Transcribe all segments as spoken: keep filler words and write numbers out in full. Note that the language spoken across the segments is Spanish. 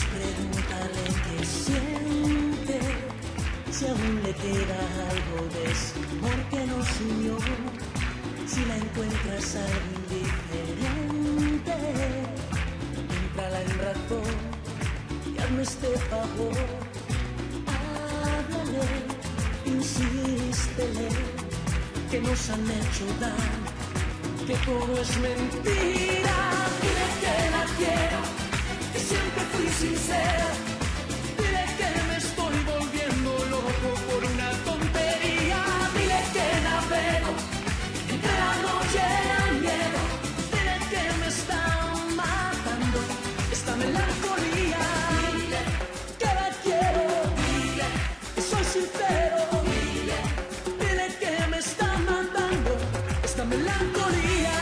pregúntale qué siente, si aún le queda algo de ese amor que nos unió. Si la encuentras algo indiferente, entrala en razón y hazme este favor. Háblale, insístele, que nos han hecho daño, que todo es mentira. Dile que la quiero, que siempre fui sincera. Dile que me estoy volviendo loco por una tontería. Dile que navego entre la noche y el miedo. Dile que me está matando esta melancolía. Dile que la quiero, dile que soy sincero. Dile, dile que me está matando esta melancolía.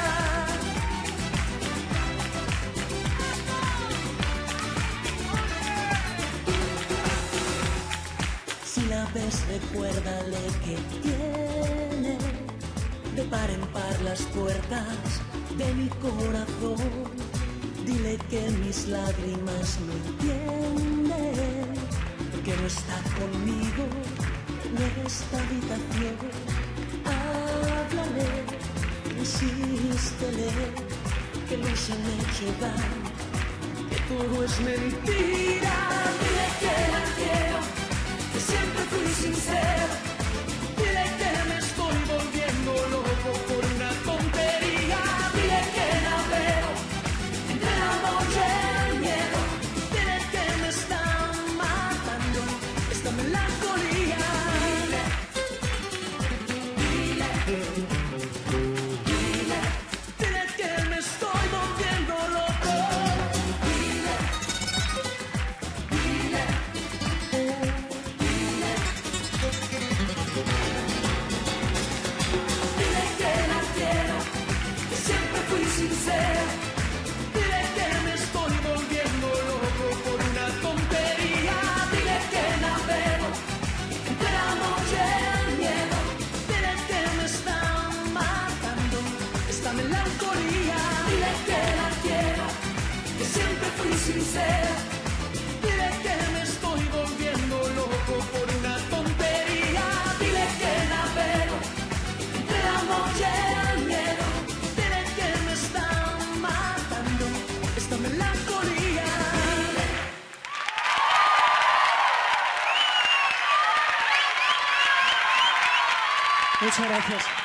Si la ves, recuérdale que tiene de par en par las puertas de mi corazón. Dile que mis lágrimas no entienden, que no está conmigo en esta habitación. Háblale, insístele, que nos han hecho daño, que todo es mentira. Dile que la quiero, que siempre fui sincera. Dile que me estoy volviendo loco por una tontería. Dile que navego entre la noche y el miedo. Dile que me está matando esta melancolía. Dile, dile, dile, dile que me estoy volviendo loco. Dile, dile, dile que la quiero, que siempre fui sincera. Dile que me estoy volviendo loco por una tontería. Dile que navego entre la noche y el miedo. Dile que me está matando esta melancolía. Dile que la quiero, que siempre fui sincera. Dile que me estoy volviendo loco por una tontería. Dile que navego entre la noche y el miedo. Dile que me está matando esta melancolía. Muchas gracias.